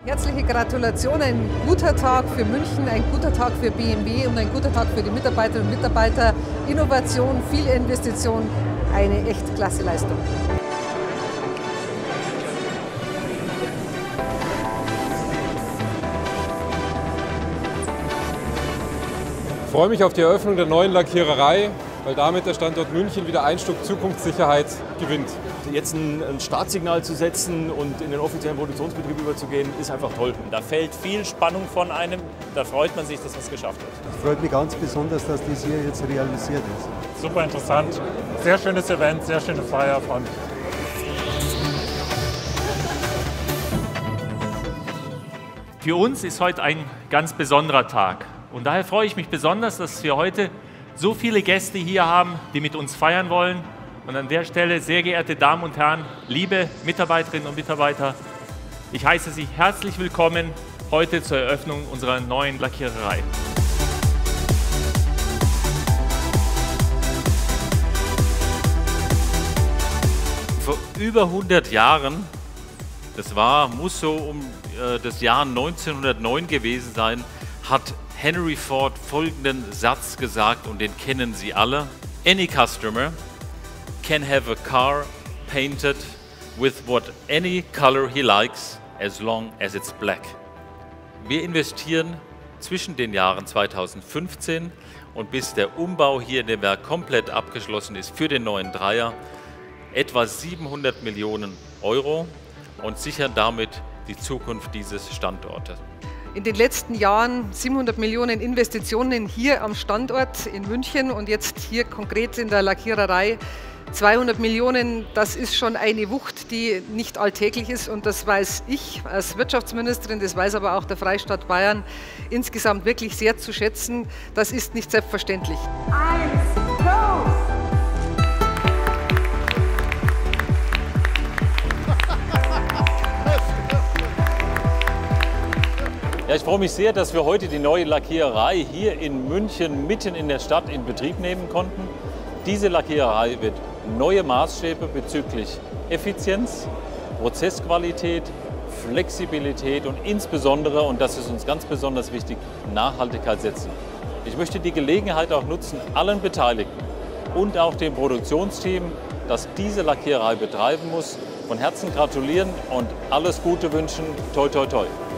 Herzliche Gratulation, ein guter Tag für München, ein guter Tag für BMW und ein guter Tag für die Mitarbeiterinnen und Mitarbeiter. Innovation, viel Investition, eine echt klasse Leistung. Ich freue mich auf die Eröffnung der neuen Lackiererei, weil damit der Standort München wieder ein Stück Zukunftssicherheit gewinnt. Jetzt ein Startsignal zu setzen und in den offiziellen Produktionsbetrieb überzugehen, ist einfach toll. Da fällt viel Spannung von einem, da freut man sich, dass man es geschafft hat. Es freut mich ganz besonders, dass dies hier jetzt realisiert ist. Super interessant, sehr schönes Event, sehr schöne Feier. Für uns ist heute ein ganz besonderer Tag. Und daher freue ich mich besonders, dass wir heute so viele Gäste hier haben, die mit uns feiern wollen. Und an der Stelle, sehr geehrte Damen und Herren, liebe Mitarbeiterinnen und Mitarbeiter, ich heiße Sie herzlich willkommen heute zur Eröffnung unserer neuen Lackiererei. Vor über 100 Jahren, muss so um das Jahr 1909 gewesen sein, hat Henry Ford folgenden Satz gesagt, und den kennen Sie alle: Any customer can have a car painted with any color he likes, as long as it's black. Wir investieren zwischen den Jahren 2015 und bis der Umbau hier in dem Werk komplett abgeschlossen ist für den neuen Dreier etwa 700 Millionen Euro und sichern damit die Zukunft dieses Standortes. In den letzten Jahren 700 Millionen Investitionen hier am Standort in München und jetzt hier konkret in der Lackiererei. 200 Millionen, das ist schon eine Wucht, die nicht alltäglich ist, und das weiß ich als Wirtschaftsministerin, das weiß aber auch der Freistaat Bayern insgesamt wirklich sehr zu schätzen. Das ist nicht selbstverständlich. Ja, ich freue mich sehr, dass wir heute die neue Lackiererei hier in München mitten in der Stadt in Betrieb nehmen konnten. Diese Lackiererei wird neue Maßstäbe bezüglich Effizienz, Prozessqualität, Flexibilität und insbesondere, und das ist uns ganz besonders wichtig, Nachhaltigkeit setzen. Ich möchte die Gelegenheit auch nutzen, allen Beteiligten und auch dem Produktionsteam, das diese Lackiererei betreiben muss, von Herzen gratulieren und alles Gute wünschen. Toi, toi, toi.